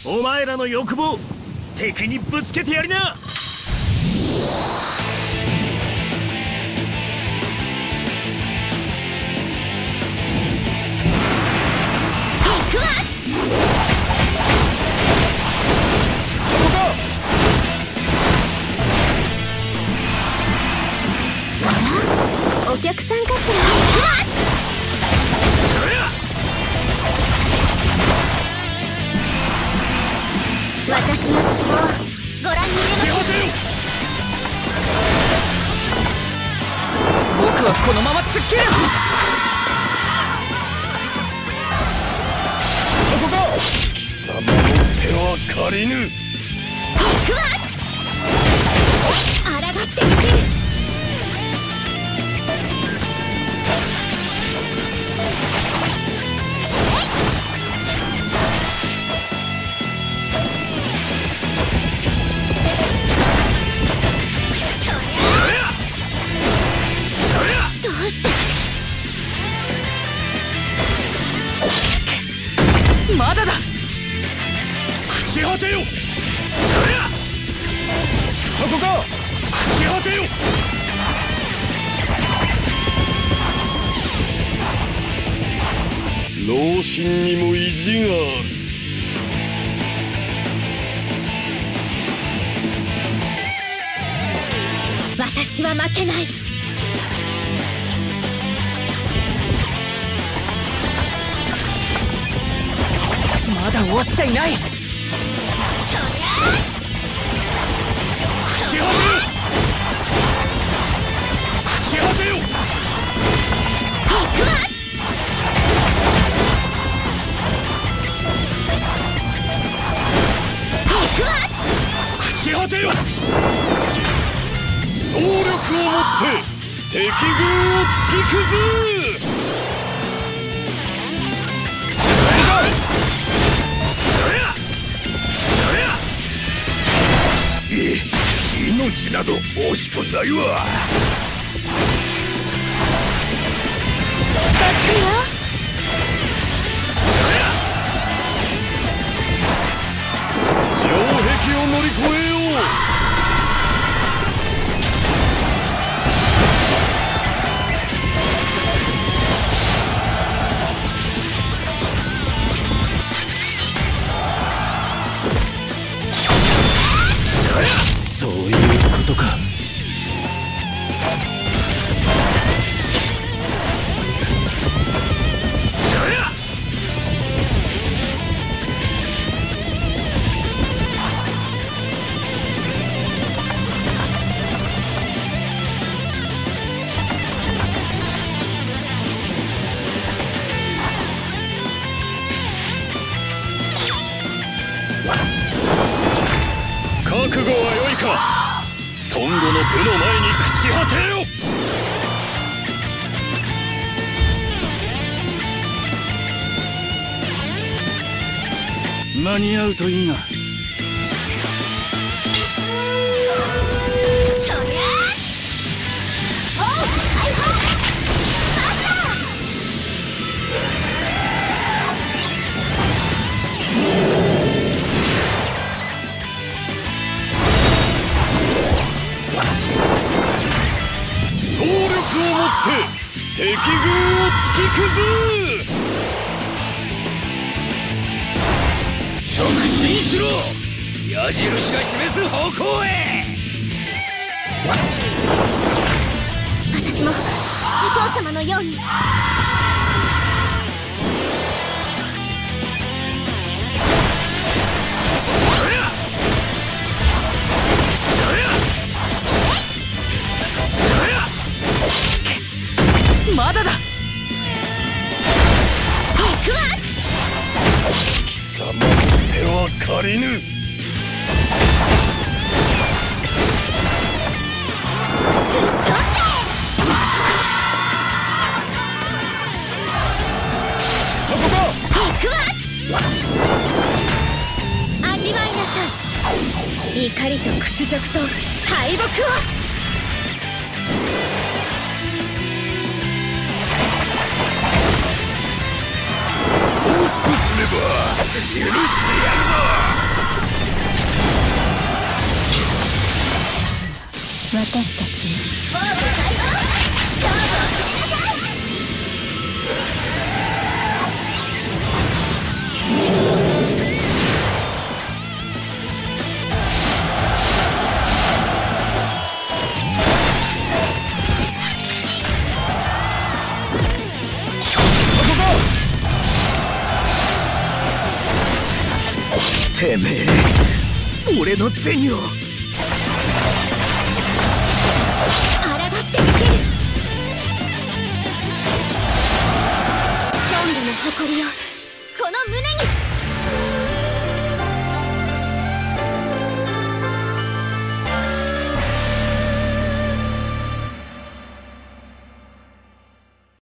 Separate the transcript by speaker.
Speaker 1: お前らの欲望敵にぶつけてやりな。
Speaker 2: お客さんかしら。私の血をご覧に入れましょう。
Speaker 3: 僕はこのまま突っ切る。
Speaker 1: そこか。貴様の手は借りぬ。
Speaker 2: 行くわ。抗ってみせる。
Speaker 3: まだだ。
Speaker 1: 朽ち果てよ。そこか。朽ち果てよ。脳心にも意地がある。
Speaker 2: 私は負けない。
Speaker 3: まだ終わっちゃいない。
Speaker 1: 朽ち果てよ。朽ち果てよ。
Speaker 2: 行くわ。行くわ。
Speaker 1: 朽ち果てよ。総力をもって敵軍を突き崩す。命など惜しくないわ。
Speaker 2: バックよ。
Speaker 1: 城壁を乗り越えよう。そういうことか。覚悟は良いか。孫悟の部の前に朽ち果てよ。間に合うといいが。総力をもって敵軍を突き崩す。直進しろ。矢印が示す方向へ。
Speaker 2: 私もお父様のように。
Speaker 3: まだだ。
Speaker 2: 行くわ。
Speaker 1: 貴様の手は借りぬ。そこか。
Speaker 2: 行くわ。味わいなさい。怒りと屈辱と敗北を。
Speaker 1: 降伏すれば許してやるぞ。 てめえ俺の銭を
Speaker 2: 抗ってみせる。ゾンビの誇りをこの胸に。